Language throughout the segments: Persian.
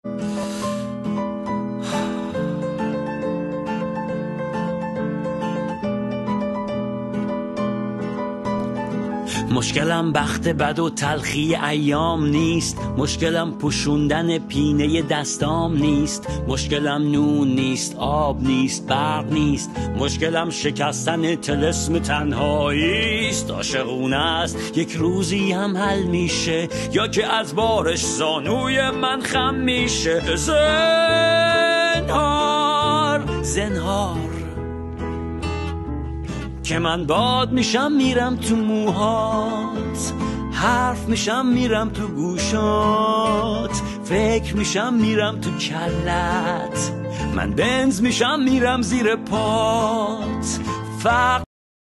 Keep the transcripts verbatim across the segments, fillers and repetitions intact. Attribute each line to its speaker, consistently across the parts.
Speaker 1: مشکلم بخت بد و تلخی ایام نیست، مشکلم پوشوندن پینه دستام نیست، مشکلم نون نیست، آب نیست، برق نیست، مشکلم شکستن طلسم تنهایی است. عاشقونه است یک روزی هم حل میشه، یا که از بارش زانوی من خم میشه. زنهار زنهار که من باد میشم میرم تو موهات، حرف میشم میرم تو گوشات، فکر میشم میرم تو کلت، من بنز میشم میرم زیر پات. فقط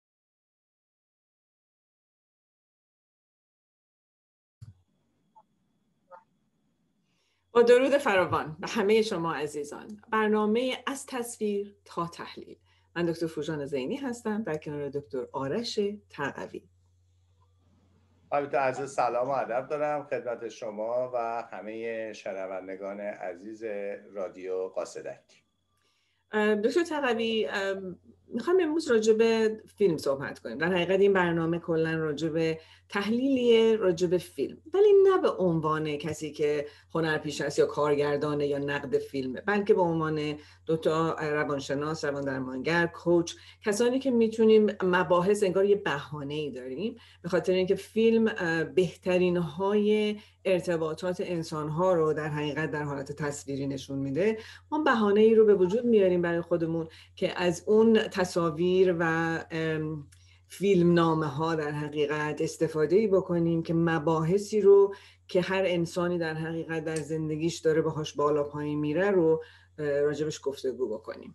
Speaker 2: با درود فراوان به همه شما عزیزان، برنامه از تصویر تا تحلیل. من دکتر فوژان زینی هستم در کنار دکتر آرش تقوی.
Speaker 3: البته عرض سلام و ادب دارم خدمت شما و همه شنوندگان عزیز رادیو قاصدک.
Speaker 2: دکتر تقوی، میخوایم امروز راجع به فیلم صحبت کنیم. در حقیقت این برنامه کلا راجع به تحلیلیه، راجع به فیلم، ولی نه به عنوان کسی که هنرپیشه است یا کارگردانه یا نقد فیلمه، بلکه به عنوان دو تا روانشناس، روان درمانگر، کوچ، کسانی که میتونیم مباحث انگار یه بهانه‌ای داریم به خاطر اینکه فیلم بهترین های ارتباطات انسان‌ها رو در حقیقت در حالت تصویری نشون میده. ما بهانه‌ای رو به وجود میاریم برای خودمون که از اون تصاویر و فیلم نامه ها در حقیقت استفاده‌ای بکنیم که مباحثی رو که هر انسانی در حقیقت در زندگیش داره باهاش بالا پایین میره رو راجبش گفتگو بکنیم.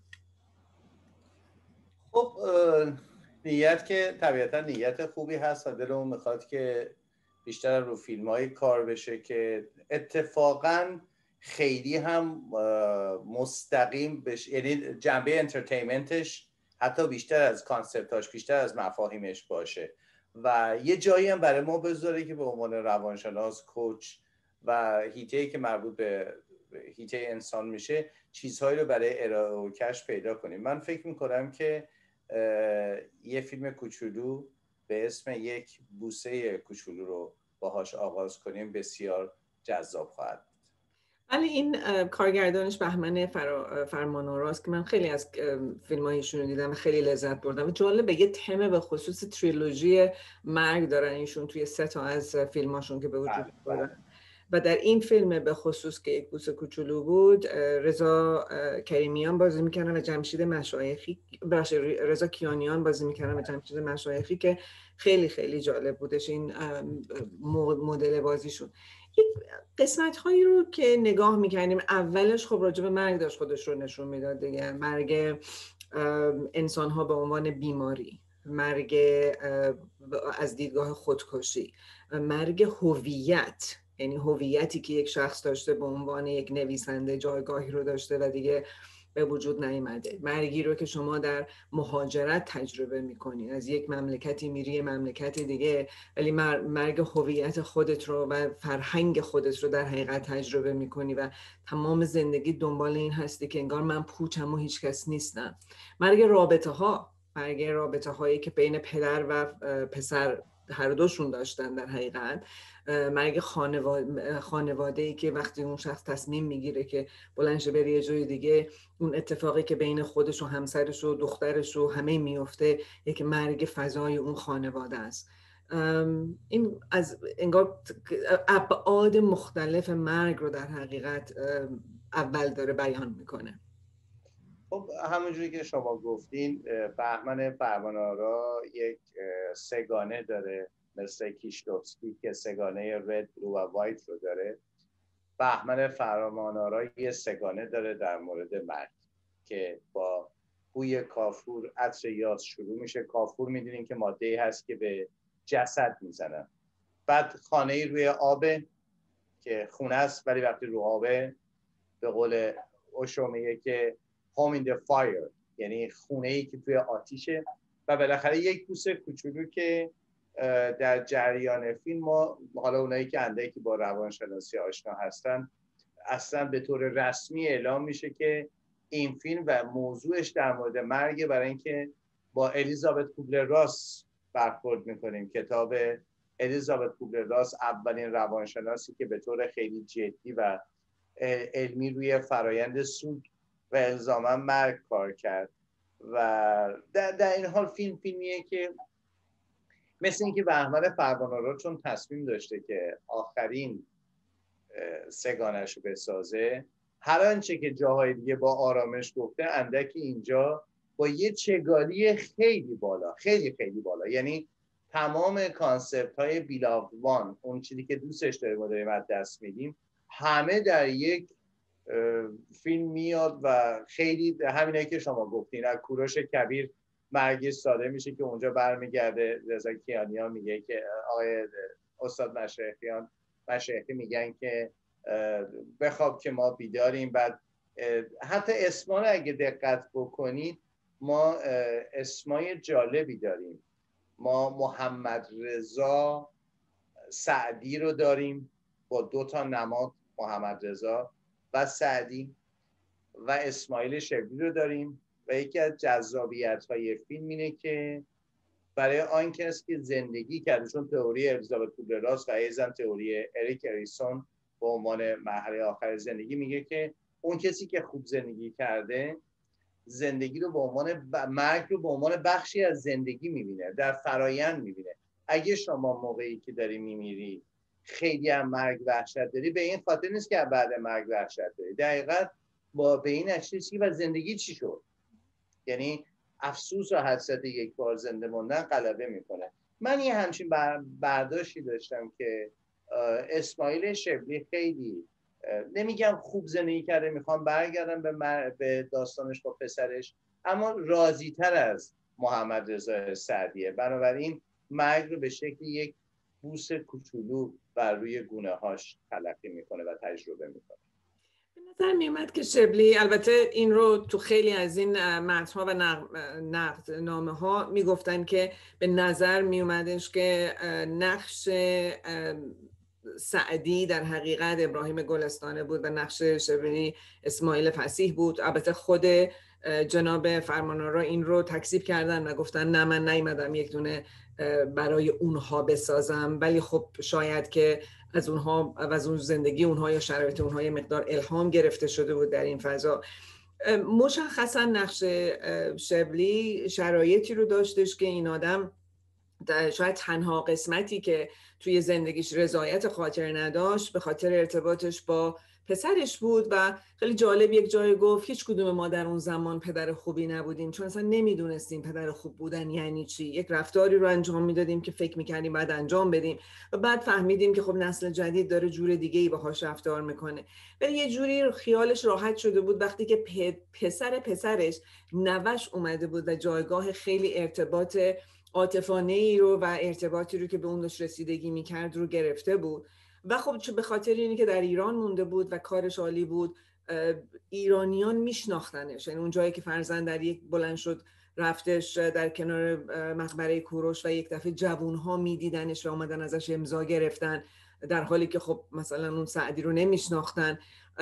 Speaker 3: خب نیت که طبیعتا نیت خوبی هست و دلمون میخواد که بیشتر رو فیلم های کار بشه که اتفاقاً خیلی هم مستقیم بشه، یعنی جنبه انترتینمنتش حتی بیشتر از کانسپتاش، بیشتر از مفاهیمش باشه و یه جایی هم برای ما بذاره که به عنوان روانشناس، کوچ و هیته‌ای که مربوط به هیته انسان میشه چیزهایی رو برای ارائه و کشف پیدا کنیم. من فکر میکنم که یه فیلم کوچولو به اسم یک بوسه کوچولو رو باهاش آغاز کنیم بسیار جذاب خواهد.
Speaker 2: ولی این کارگردانش بهمن فرمان‌آراست که من خیلی از فیلم‌هایشون رو دیدم و خیلی لذت بردم و جالبه یه تم به خصوص تریلوژی مرگ دارن ایشون توی سه تا از فیلماشون که به وجود اومدن و در این فیلم به خصوص که یک بوسه کوچولو بود رضا کریمیان بازی میکنن و جمشید مشایخی باشه رضا کیانیان بازی میکنن و جمشید مشایخی که خیلی خیلی جالب بودش این مدل بازیشون. یک قسمت هایی رو که نگاه میکنیم اولش خب راجع به مرگ داشت خودش رو نشون میداد دیگه، مرگ انسان ها به عنوان بیماری، مرگ از دیدگاه خودکشی، مرگ هویت، یعنی هویتی که یک شخص داشته به عنوان یک نویسنده جایگاهی رو داشته و دیگه به وجود نیامده، مرگی رو که شما در مهاجرت تجربه میکنی، از یک مملکتی میری مملکت دیگه ولی مرگ هویت خودت رو و فرهنگ خودت رو در حقیقت تجربه میکنی و تمام زندگی دنبال این هستی که انگار من پوچم و هیچ کس نیستم. مرگ رابطه ها، مرگ رابطه هایی که بین پدر و پسر هر دوشون داشتن در حقیقت، مرگ خانواده خانواده‌ای که وقتی اون شخص تصمیم میگیره که بلند شه بره یه جای دیگه اون اتفاقی که بین خودش و همسرش و دخترش و همه میفته یک مرگ فضای اون خانواده است. این از انگار ابعاد مختلف مرگ رو در حقیقت اول داره بیان میکنه.
Speaker 3: خب همونجوری که شما گفتین بهمن فرمان‌آرا یک سگانه داره مثل کیشلوفسکی که سگانه رد، بلو و وایت رو داره. بهمن فرمان‌آرا یه سگانه داره در مورد مرگ که با بوی کافور عطر یاس شروع میشه. کافور میدونین که ماده‌ای هست که به جسد میزنن. بعد خانه‌ای روی آبه که خونه است ولی وقتی رو آبه به قول اوشو میگه که home in the fire، یعنی خونه‌ای که توی آتیشه. و بالاخره یک بوسه کوچولو که در جریان فیلم ما، حالا اونایی که اندکی با روانشناسی آشنا هستن اصلا به طور رسمی اعلام میشه که این فیلم و موضوعش در مورد مرگ، برای اینکه با الیزابت کوبلر راس برخورد میکنیم. کتاب الیزابت کوبلر راس اولین روانشناسی که به طور خیلی جدی و علمی روی فرایند سوگ و الزاما مرگ کار کرد و در, در این حال فیلم فیلمیه که مثل اینکه بهمن فرمانآرا چون تصمیم داشته که آخرین سگانش رو بسازه، هر آنچه که جاهای دیگه با آرامش گفته، اندکی اینجا با یه چگالی خیلی بالا، خیلی خیلی بالا. یعنی تمام کانسپت های بیلاوان، اون چیزی که دوستش داریم و داریم از دست میدیم، همه در یک فیلم میاد و خیلی همینایی که شما گفتین، از کوروش کبیر مرگی ساده میشه که اونجا برمیگرده رضا کیانیان میگه که آقای استاد مشایخیان مشایخی میگن که بخواب که ما بیداریم. بعد حتی اسما رو اگه دقت بکنید ما اسمای جالبی داریم. ما محمد رضا سعدی رو داریم با دو تا نماد، محمد رضا و سعدی، و اسماعیل شبلی رو داریم. و یکی از جذابیت‌های فیلم اینه که برای آن کس که زندگی کرده، چون تئوری الیزابت کوبلر راس و ایزن تئوری اریک اریسون به عنوان مرحله آخر زندگی میگه که اون کسی که خوب زندگی کرده زندگی رو به عنوان ب... مرگ رو به عنوان بخشی از زندگی میبینه، در فرایند میبینه. اگه شما موقعی که داری میمیری خیلی هم مرگ وحشت داری، به این خاطر نیست که بعد مرگ وحشت داری، دقیقاً با به این اچلیسی و زندگی چی شد. یعنی افسوس و حسرت یک بار زنده موندن غلبه میکنه. من یه همچین برداشتی داشتم که اسماعیل شبلی خیلی، نمیگم خوب زندگی کرده، میخوام برگردم به, مر... به داستانش با پسرش، اما راضی تر از محمد رضا سعدیه. بنابراین مرگ رو به شکل یک بوس کوچولو بر روی گونه هاش تلقی میکنه و تجربه میکنه.
Speaker 2: به نظر میومد که شبلی، البته این رو تو خیلی از این متن‌ها و نقد نامه ها میگفتن که به نظر میومدش که نقش سعدی در حقیقت ابراهیم گلستانه بود و نقش شبلی اسماعیل فصیح بود. البته خود جناب فرمانآرا این رو تکذیب کردن و گفتن نه، من نیومدم یک دونه برای اونها بسازم، ولی خب شاید که از اونها و از اون زندگی اونها یا شرایط اونها یه مقدار الهام گرفته شده بود در این فضا. مشخصا نقش شبلی شرایطی رو داشتش که این آدم شاید تنها قسمتی که توی زندگیش رضایت خاطر نداشت به خاطر ارتباطش با پسرش بود. و خیلی جالب یک جای گفت هیچ کدوم ما در اون زمان پدر خوبی نبودیم، چون اصلا نمیدونستیم پدر خوب بودن یعنی چی. یک رفتاری رو انجام میدادیم که فکر میکردیم بعد انجام بدیم و بعد فهمیدیم که خب نسل جدید داره جور دیگه‌ای باهاش رفتار میکنه. ولی یه جوری خیالش راحت شده بود وقتی که پسر پسرش نوش اومده بود و جایگاه خیلی ارتباط عاطفانه‌ای رو و ارتباطی رو که به اون داشت رسیدگی میکرد رو گرفته بود. و خب چه به خاطر اینی که در ایران مونده بود و کارش عالی بود، ایرانیان میشناختنش. یعنی اون جایی که فرزند در یک بلند شد رفتش در کنار مقبره کوروش و یک دفعه جوانها میدیدنش و اومدن ازش امضا گرفتن، در حالی که خب مثلا اون سعدی رو نمیشناختن.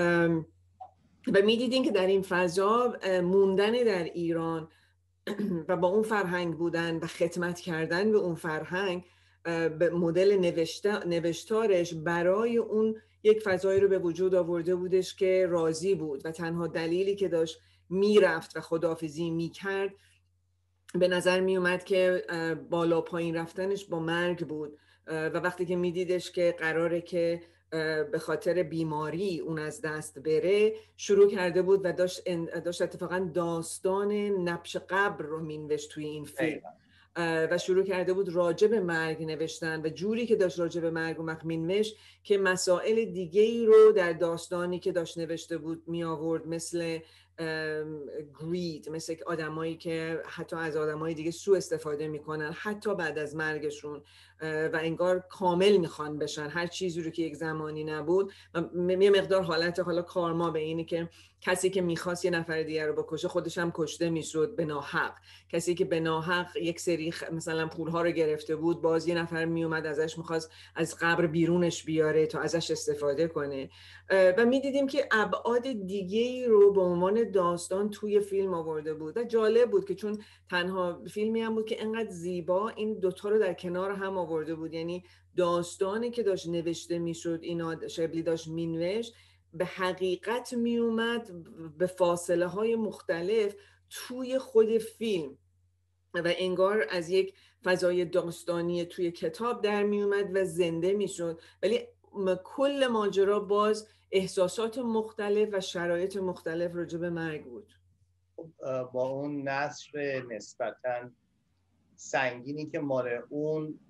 Speaker 2: و میدیدین که در این فضا موندن در ایران و با اون فرهنگ بودن و خدمت کردن به اون فرهنگ، به مدل نوشتارش برای اون یک فضایی رو به وجود آورده بودش که راضی بود و تنها دلیلی که داشت میرفت و خداحافظی میکرد به نظر میومد که بالا پایین رفتنش با مرگ بود. و وقتی که میدیدش که قراره که به خاطر بیماری اون از دست بره، شروع کرده بود و داشت, داشت اتفاقا داستان نبش قبر رو مینوشت توی این فیلم و شروع کرده بود راجع به مرگ نوشتن و جوری که داشت راجع به مرگ و مینوشت که مسائل دیگه ای رو در داستانی که داشت نوشته بود می آورد، مثل گرید، مثل آدمایی که حتی از آدمای دیگه سوء استفاده میکنن حتی بعد از مرگشون و انگار کامل میخوان بشن هر چیزی رو که یک زمانی نبود. یه مقدار حالت حالا کارما به اینه که کسی که میخواست یه نفر دیگر رو بکشه خودش هم کشته میشد به ناحق. کسی که به ناحق یک سری مثلا پولها رو گرفته بود باز یه نفر میومد ازش میخواست از قبر بیرونش بیاره تا ازش استفاده کنه. و میدیدیم که ابعاد دیگه‌ای رو به عنوان داستان توی فیلم آورده بود و جالب بود که چون تنها فیلمی هم بود که انقدر زیبا این دوتا رو در کنار هم آورده بود. یعنی داستانی که داشت نوشته میشد، اینا شبلی داشت مینوشت، به حقیقت میومد به فاصله های مختلف توی خود فیلم و انگار از یک فضای داستانی توی کتاب در میومد و زنده میشد، ولی کل ماجرا باز احساسات مختلف و شرایط مختلف راجع به مرگ بود.
Speaker 3: با اون نثر نسبتاً سنگینی که مال اون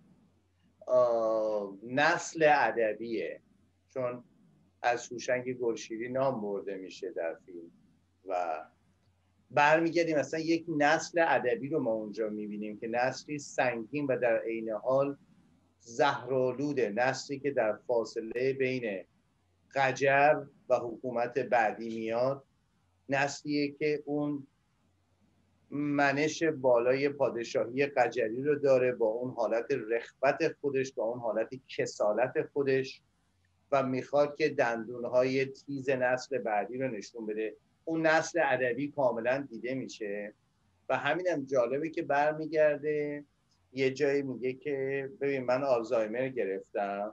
Speaker 3: نسل ادبیه، چون از هوشنگ گلشیری نام برده میشه در فیلم و برمیگردیم مثلا یک نسل ادبی رو ما اونجا میبینیم که نسلی سنگین و در عین حال زهرآلوده، نسلی که در فاصله بین قجر و حکومت بعدی میاد، نسلیه که اون منش بالای پادشاهی قجری رو داره با اون حالت رخوت خودش، با اون حالت کسالت خودش و میخواد که دندونهای تیز نسل بعدی رو نشون بده. اون نسل ادبی کاملا دیده میشه و همینم جالبه که برمیگرده یه جایی میگه که ببین من آلزایمر گرفتم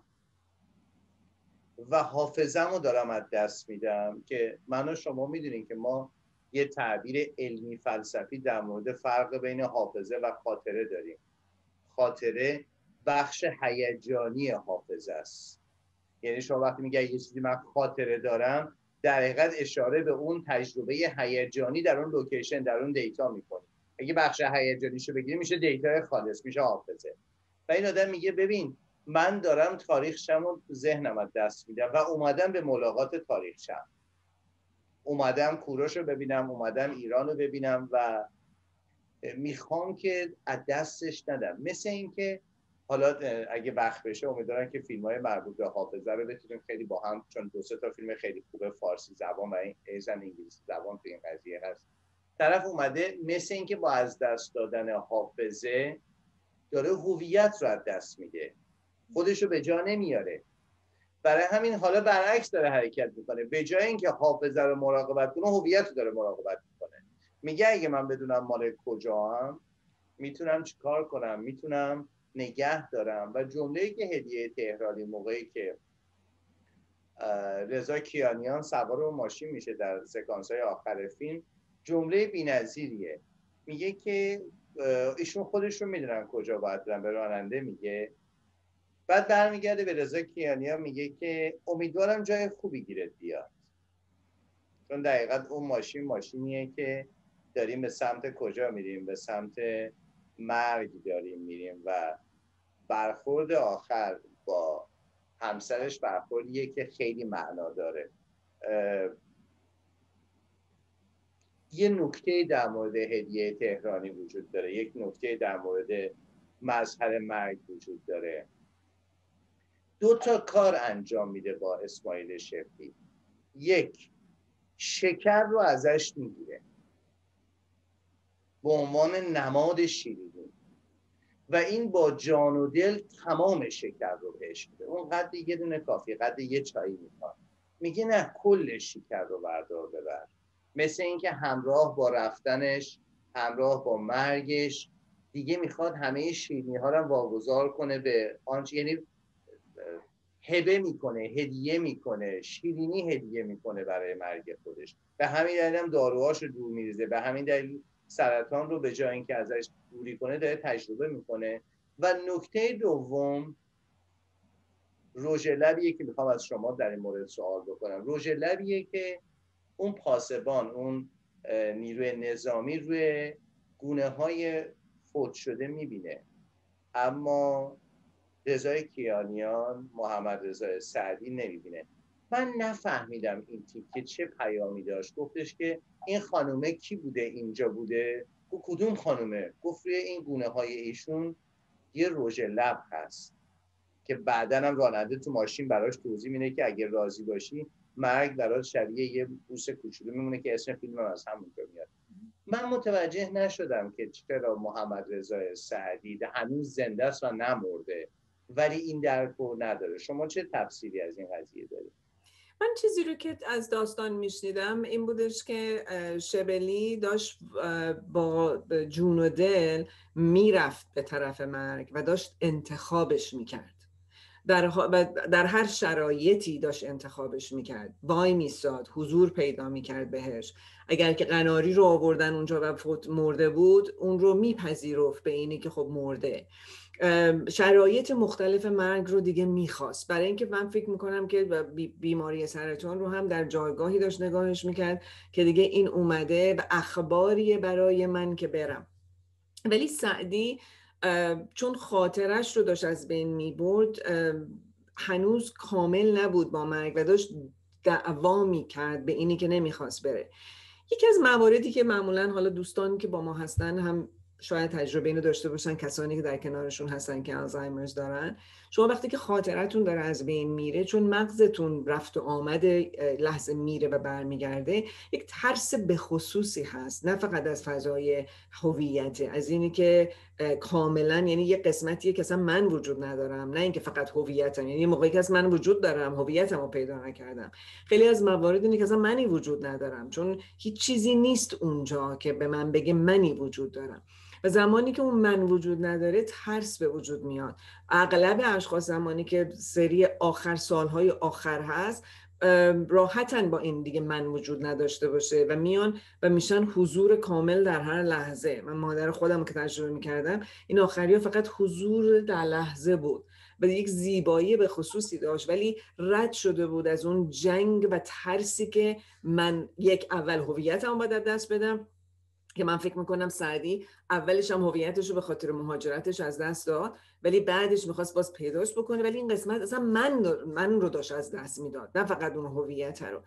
Speaker 3: و حافظم رو دارم از دست میدم، که من و شما میدونیم که ما یه تعبیر علمی فلسفی در مورد فرق بین حافظه و خاطره داریم. خاطره بخش هیجانی حافظه است، یعنی شما وقتی میگه یه چیزی من خاطره دارم در حقیقت اشاره به اون تجربه هیجانی در اون لوکیشن، در اون دیتا میکنی. اگه بخش هیجانیشو بگیری میشه دیتا خالص، میشه حافظه. و این آدم میگه ببین من دارم تاریخشم رو ذهنم از دست میدم و اومدم به ملاقات تاریخشم، اومدم کوروش رو ببینم، اومدم ایران رو ببینم و میخوام که از دستش ندم. مثل این که حالا اگه وقت بشه امیدوارم که فیلم‌های مربوط به حافظه رو بتونیم خیلی با هم، چون دو سه تا فیلم خیلی خوبه فارسی زبان و ایزن انگلیسی زبان تو این قضیه هست، طرف اومده مثل این که با از دست دادن حافظه داره هویت رو از دست میده، خودش رو به جا نمیاره. برای همین حالا برعکس داره حرکت میکنه، به جای اینکه حافظه رو مراقبت کنه هویت رو داره مراقبت میکنه. میگه اگه من بدونم مال کجاام میتونم چیکار کنم، میتونم نگه دارم. و جمله‌ای که هدیه تهرانی موقعی که رضا کیانیان سوار و ماشین میشه در سکانس‌های آخر فیلم، جمله بی‌نظیریه. میگه که ایشون خودش رو میدونن کجا باید برن، به راننده میگه. بعد برمیگرده به رضا کیانیان میگه که امیدوارم جای خوبی گیرت بیاد، چون دقیقاً اون ماشین ماشینیه که داریم به سمت کجا میریم، به سمت مرگ داریم میریم. و برخورد آخر با همسرش برخوردیه که خیلی معنا داره. یه نکته در مورد هدیه تهرانی وجود داره، یک نکته در مورد مظهر مرگ وجود داره. دو تا کار انجام میده با اسماعیل شبلی. یک، شکر رو ازش میگیره به عنوان نماد شیرینی و این با جان و دل تمام شکر رو بهش میده. اون قد یه دونه کافی، قد یه چایی میخواد. میگه نه کل شکر رو بردار ببر. مثل اینکه همراه با رفتنش، همراه با مرگش دیگه میخواد همه شیرینی ها رو واگذار کنه به آنچه، یعنی هبه میکنه، هدیه میکنه، شیرینی هدیه میکنه برای مرگ خودش. به همین دلیل هم داروهاش رو دور میریزه، به همین دلیل سرطان رو به جای اینکه ازش دوری کنه داره تجربه میکنه. و نکته دوم رژ لبیه که میخوام از شما در این مورد سوال بکنم. رژ لبیه که اون پاسبان، اون نیروی نظامی روی گونه های فوت شده میبینه، اما رضا کیانیان، محمد رضا سعدی نمیبینه. من نفهمیدم این تیکه چه پیامی داشت. گفتش که این خانومه کی بوده اینجا بوده؟ گفت کدوم خانومه؟ گفت روی این گونه های ایشون یه رژ لب هست که بعدن هم راننده تو ماشین براش توضیح میده که اگه راضی باشی مرگ برات شبیه یه بوس کوچولو میمونه که اسم فیلم هم از همونجا میاد. من متوجه نشدم که چرا محمد رضا سعدی هنوز زنده است و نمرده ولی این درک رو نداره. شما چه تفسیری از این قضیه دارید؟
Speaker 2: من چیزی رو که از داستان میشنیدم این بودش که شبلی داشت با جون و دل میرفت به طرف مرگ و داشت انتخابش میکرد. در, در هر شرایطی داشت انتخابش میکرد، وای میساد، حضور پیدا میکرد بهش. اگر که قناری رو آوردن اونجا و فوت مرده بود اون رو میپذیرفت به اینی که خب مرده. شرایط مختلف مرگ رو دیگه میخواست، برای اینکه من فکر میکنم که بیماری سرطان رو هم در جایگاهی داشت نگاهش میکرد که دیگه این اومده و اخباریه برای من که برم. ولی سعدی چون خاطرش رو داشت از بین میبرد هنوز کامل نبود با مرگ و داشت دعوا میکرد به اینی که نمیخواست بره. یکی از مواردی که معمولا حالا دوستانی که با ما هستن هم شاید تجربه اینو داشته باشن، کسانی که در کنارشون هستن که آلزایمرز دارن، شما وقتی که خاطرتون داره از بین میره، چون مغزتون رفت و آمده لحظه میره و برمیگرده، یک ترس به خصوصی هست، نه فقط از فضای هویت، از اینی که کاملا یعنی یه قسمتیه که اصلا من وجود ندارم، نه اینکه فقط هویتم، یعنی موقعی که من وجود دارم هویتم رو پیدا نکردم. خیلی از موارد اینه که اصلا منی وجود ندارم، چون هیچ چیزی نیست اونجا که به من بگه منی وجود دارم. و زمانی که اون من وجود نداره ترس به وجود میاد. اغلب اشخاص زمانی که سری آخر سالهای آخر هست راحتن با این دیگه من وجود نداشته باشه و میان و میشن حضور کامل در هر لحظه. من مادر خودم که تجربه میکردم این آخری ها فقط حضور در لحظه بود و یک زیبایی به خصوصی داشت، ولی رد شده بود از اون جنگ و ترسی که من یک اول هویتم باید دست بدم، که من فکر میکنم سعدی اولش هم هویتش رو به خاطر مهاجرتش از دست داد ولی بعدش میخواست باز پیداش بکنه، ولی این قسمت اصلا من من رو داشت از دست میداد، نه فقط اون هویت رو،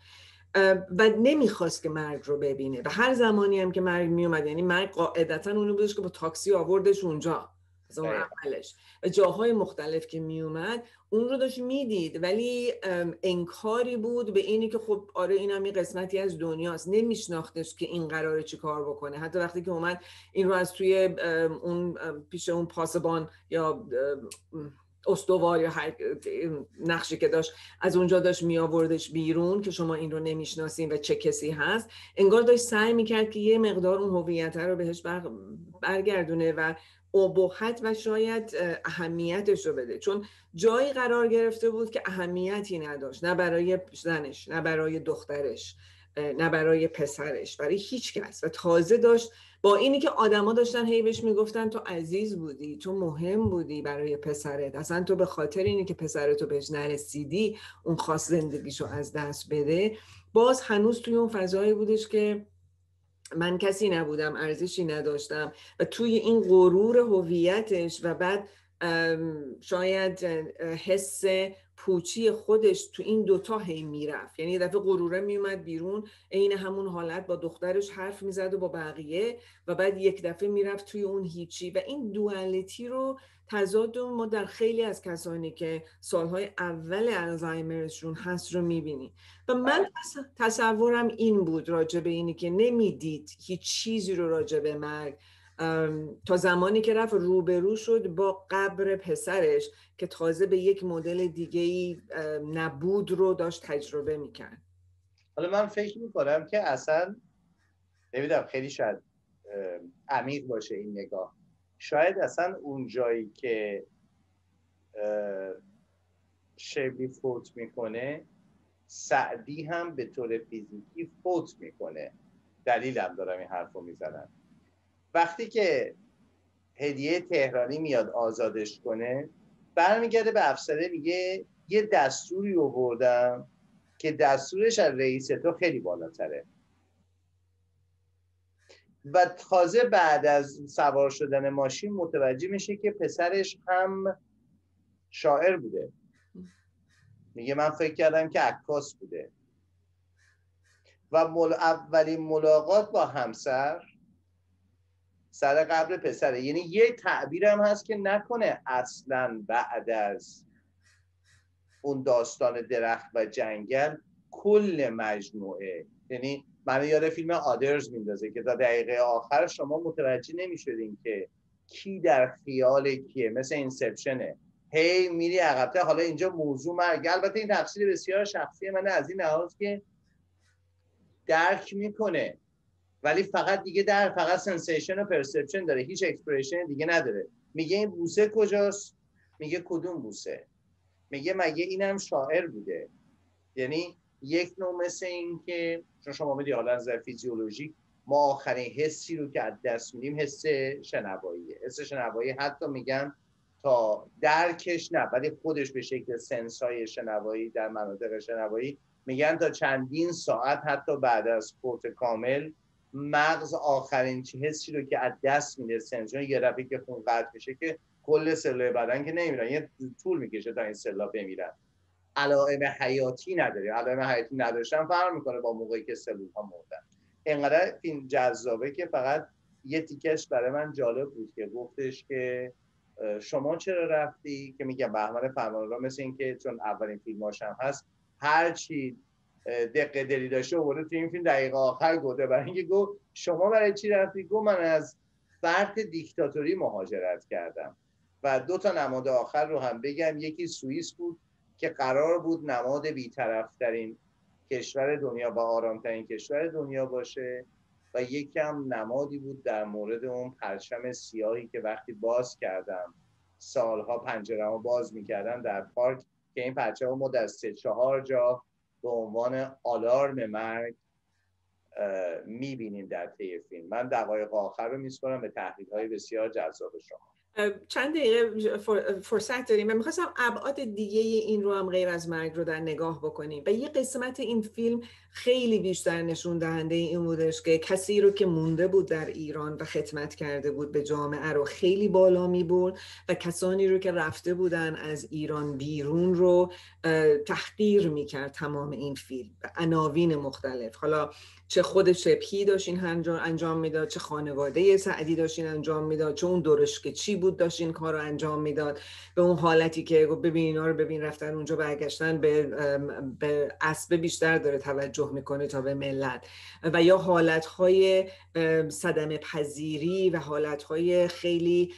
Speaker 2: و نمیخواست که مرگ رو ببینه. و هر زمانی هم که مرگ میومد، یعنی مرگ قاعدتا اونو بودش که با تاکسی آوردش اونجا از اون اولش و جاهای مختلف که میومد اون رو داشت میدید، ولی انکاری بود به اینی که خب آره این هم یه قسمتی از دنیاست. نمیشناختش که این قراره چی کار بکنه. حتی وقتی که اومد این رو از توی اون پیش اون پاسبان یا استوار یا هر نقشی که داشت از اونجا داشت می آوردش بیرون که شما این رو نمیشناسین و چه کسی هست، انگار داشت سعی میکرد که یه مقدار اون هویت رو بهش برگردونه و ابهت و شاید اهمیتش رو بده، چون جایی قرار گرفته بود که اهمیتی نداشت، نه برای زنش، نه برای دخترش، نه برای پسرش، برای هیچ کس. و تازه داشت با اینی که آدما داشتن هی بهش میگفتن تو عزیز بودی، تو مهم بودی برای پسرت، اصلا تو به خاطر اینی که پسرتو بهش نرسیدی اون خواست زندگیشو از دست بده، باز هنوز توی اون فضایی بودش که من کسی نبودم، ارزشی نداشتم و توی این غرور هویتش و بعد شاید حس پوچی خودش تو این دوتا هی میرفت. یعنی یه دفعه غروره میومد بیرون، این همون حالت با دخترش حرف میزد و با بقیه، و بعد یک دفعه میرفت توی اون هیچی. و این دوالتی رو تضاد ما در خیلی از کسانی که سالهای اول آلزایمرشون هست رو میبینی. و من تصورم این بود راجع به اینی که نمیدید هیچ چیزی رو راجع به مرگ تا زمانی که رفت روبرو شد با قبر پسرش که تازه به یک مدل دیگه‌ای نبود رو داشت تجربه میکرد.
Speaker 3: حالا من فکر میکنم که اصلا نمیدونم، خیلی شاید عمیق باشه این نگاه، شاید اصلا اون جایی که شبلی فوت میکنه سعدی هم به طور فیزیکی فوت میکنه. دلیلم دارم این حرف رو میزنم. وقتی که هدیه تهرانی میاد آزادش کنه، برمیگرده به افسره میگه یه دستوری آوردم که دستورش از رئیس تو خیلی بالاتره. و تازه بعد از سوار شدن ماشین متوجه میشه که پسرش هم شاعر بوده میگه من فکر کردم که عکاس بوده. و مل... اولین ملاقات با همسر سر قبر پسره. یعنی یه تعبیرم هست که نکنه اصلا بعد از اون داستان درخت و جنگل کل مجموعه، یعنی من یاد فیلم آدرز میندازه که تا دقیقه آخر شما متوجه نمیشدین که کی در خیال کیه، مثل اینسپشنه، هی میری عقب‌تر. حالا اینجا موضوع مرگ، البته این تفسیر بسیار شخصی منه از این لحاظ که درک میکنه ولی فقط دیگه در فقط سنسیشن و پرسپشن داره، هیچ اکسپرشن دیگه نداره. میگه این بوسه کجاست؟ میگه کدوم بوسه؟ میگه مگه اینم شاعر بوده؟ یعنی یک نوع مثل این که چون شما میدی حالا از فیزیولوژیک ما آخرین حسی رو که از دست میدیم حس شنواییه. حس شنوایی حتی میگن تا درکش نه ولی خودش به شکل سنسای شنوایی در مناطق شنوایی میگن تا چندین ساعت حتی بعد از فوت کامل مغز آخرین حسی رو که از دست میده سنسور یه دفعه که خون قطع میشه که کل سلول بدن که نمیرن، یه طول میکشه تا این سلول بمیرن. علائم حیاتی نداره. علائم حیاتی نداشتن فرق میکنه با موقعی که سلول ها مردن. اینقدر فیلم جذابه که فقط یه تیکش برای من جالب بود که گفتش که شما چرا رفتی، که میگم بهمن فرمانروا مثل این که چون اولین فیلماش هم هست هر چی دقیقه دلی داشته آورده تو این فیلم دقیقه آخر گفته. برای اینکه گفت شما برای چی رفتی؟ گفت من از فرط دیکتاتوری مهاجرت کردم. و دو تا نماد آخر رو هم بگم، یکی سوئیس بود که قرار بود نماد بی‌طرف‌ترین کشور دنیا و آرامترین کشور دنیا باشه و یکم نمادی بود در مورد اون پرچم سیاهی که وقتی باز کردم سالها پنجره‌مو باز می‌کردم در پارک که این پرچم ما در سه چهار جا به عنوان آلارم مرگ می‌بینیم در طی فیلم. من دقایق آخر رو می‌سپارم به تحلیل‌های بسیار جذاب شما.
Speaker 2: چند دقیقه فرصت داریم. من میخواستم ابعاد دیگه این رو هم غیر از مرگ رو در نگاه بکنیم و یه قسمت این فیلم خیلی بیشتر نشون دهنده این بودش که کسی رو که مونده بود در ایران و خدمت کرده بود به جامعه رو خیلی بالا میبرد و کسانی رو که رفته بودن از ایران بیرون رو تحقیر میکرد. تمام این فیلم به عناوین مختلف، حالا چه خود شبکی داشت این انجام میداد، چه خانواده سعدی داشت این انجام میداد، چه اون دورش که چی بود داشت این کار رو انجام میداد، به اون حالتی که ببین اینا رو ببین رفتن اونجا برگشتن به به اسب بیشتر داره توجه میکنه تا به ملت. و یا حالتهای صدمه پذیری و حالتهای خیلی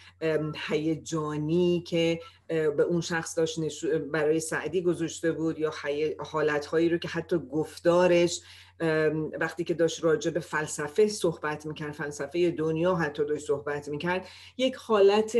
Speaker 2: هیجانی که به اون شخص داشت برای سعدی گذاشته بود، یا حالتهایی رو که حتی گفتارش وقتی که داشت راجع به فلسفه صحبت میکرد، فلسفه دنیا حتی داشت صحبت میکرد، یک حالت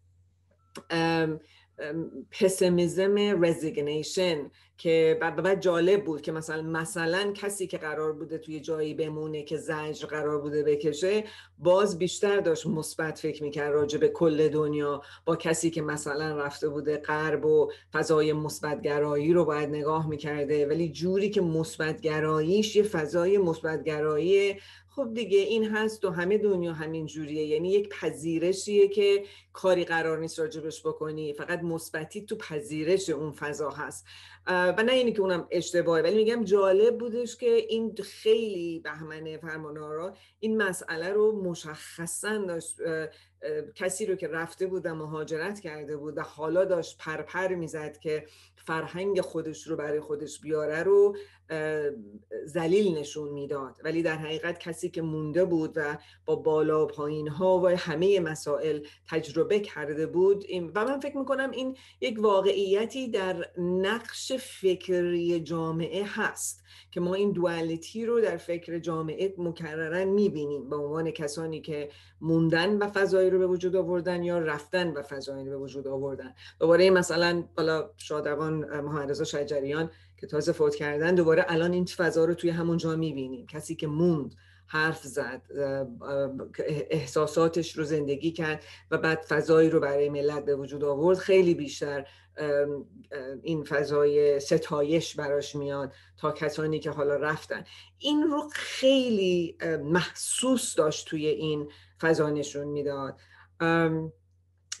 Speaker 2: پسیمیزم، رزیگنیشن که بعد جالب بود که مثلا مثلا کسی که قرار بوده توی جایی بمونه که زجر قرار بوده بکشه باز بیشتر داشت مثبت فکر میکرد راجع به کل دنیا، با کسی که مثلا رفته بوده غرب و فضای مثبت گرایی رو باید نگاه میکرده ولی جوری که مثبت گراییش یه فضای مثبت گرایی خب دیگه این هست و همه دنیا همین جوریه. یعنی یک پذیرشیه که کاری قرار نیست راجبش بکنی، فقط مثبتی تو پذیرش اون فضا هست و نه اینی که اونم اشتباهه. ولی میگم جالب بودش که این خیلی بهمن فرمانروا این مسئله رو مشخصا داشت، کسی رو که رفته بود و مهاجرت کرده بود و حالا داشت پرپر میزد که فرهنگ خودش رو برای خودش بیاره رو ذلیل نشون میداد، ولی در حقیقت کسی که مونده بود و با بالا و پایین ها و همه مسائل تجربه کرده بود. و من فکر میکنم این یک واقعیتی در نقش فکری جامعه هست که ما این دوالیتی رو در فکر جامعه مکررن میبینیم به عنوان کسانی که موندن و فضایی رو به وجود آوردن یا رفتن و فضایی رو به وجود آوردن. دوباره مثلا بالا شادروان محمد رضا شجریان که تازه فوت کردن، دوباره الان این فضا رو توی همون جا میبینیم. کسی که موند، حرف زد، احساساتش رو زندگی کرد و بعد فضایی رو برای ملت به وجود آورد، خیلی بیشتر این فضای ستایش براش میاد تا کسانی که حالا رفتن. این رو خیلی محسوس داشت توی این فضا نشون میداد.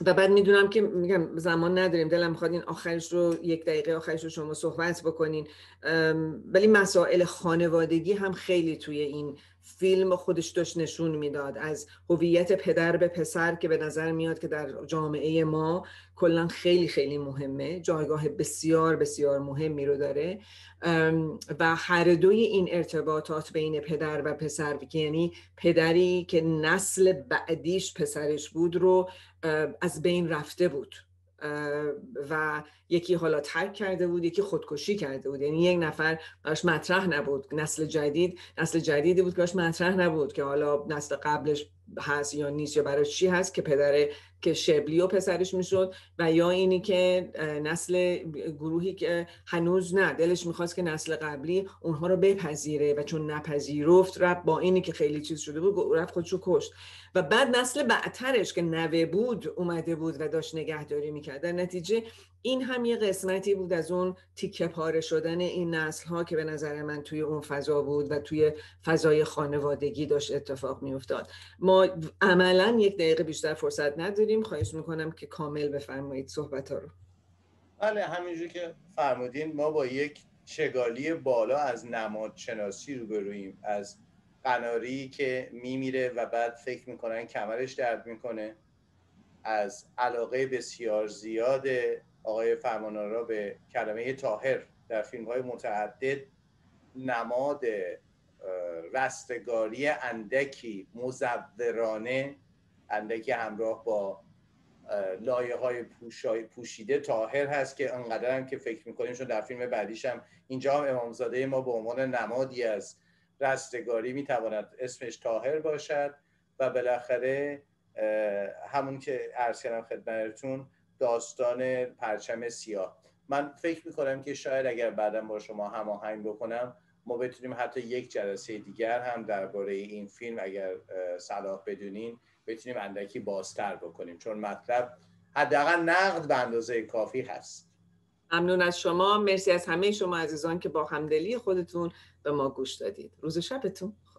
Speaker 2: و بعد میدونم که میگم زمان نداریم، دلم میخواد این آخرش رو یک دقیقه آخرش رو شما صحبت بکنین، ولی مسائل خانوادگی هم خیلی توی این فیلم خودش داشت نشون میداد، از هویت پدر به پسر که به نظر میاد که در جامعه ما کلا خیلی خیلی مهمه، جایگاه بسیار بسیار مهمی رو داره و هر دوی این ارتباطات بین پدر و پسر، یعنی پدری که نسل بعدیش پسرش بود رو از بین رفته بود و یکی حالا ترک کرده بود، یکی خودکشی کرده بود، یعنی یک نفر براش مطرح نبود، نسل جدید نسل جدیدی بود که براش مطرح نبود که حالا نسل قبلش هست یا نیست یا برای چی هست که پدره که شبلی و پسرش میشد، و یا اینی که نسل گروهی که هنوز نه دلش میخواست که نسل قبلی اونها رو بپذیره و چون نپذیرفت رفت با اینی که خیلی چیز شده بود رفت خودشو کشت، و بعد نسل بعدترش که نوه بود اومده بود و داشت نگهداری میکرد. در نتیجه این هم یه قسمتی بود از اون تیکه پاره شدن این نسل ها که به نظر من توی اون فضا بود و توی فضای خانوادگی داشت اتفاق میافتاد. ما عملاً یک دقیقه بیشتر فرصت نداریم، خواهش میکنم که کامل بفرمایید صحبت ها رو.
Speaker 3: بله، همینجور که فرمودین ما با یک چگالی بالا از نمادشناسی روبرویم، از قناری که میمیره و بعد فکر میکنن کمرش درد میکنه، از علاقه بسیار زیاد آقای فرمانآرا به کلمه طاهر در فیلم‌های متعدد، نماد رستگاری اندکی مزورانه، اندکی همراه با لایه‌های پوشیده طاهر هست که انقدر هم که فکر می‌کنیم، چون در فیلم بعدیش هم اینجا هم امامزاده ما به عنوان نمادی از رستگاری میتواند اسمش طاهر باشد، و بالاخره همون که عرض کردم خدمتتون داستان پرچم سیاه. من فکر میکنم که شاید اگر بعداً با شما هماهنگ بکنم ما بتونیم حتی یک جلسه دیگر هم درباره این فیلم اگر صلاح بدونین بتونیم اندکی بازتر بکنیم، چون مطلب حداقل نقد به اندازه کافی هست.
Speaker 2: ممنون از شما، مرسی از همه شما عزیزان که با همدلی خودتون به ما گوش دادید. روز شبتون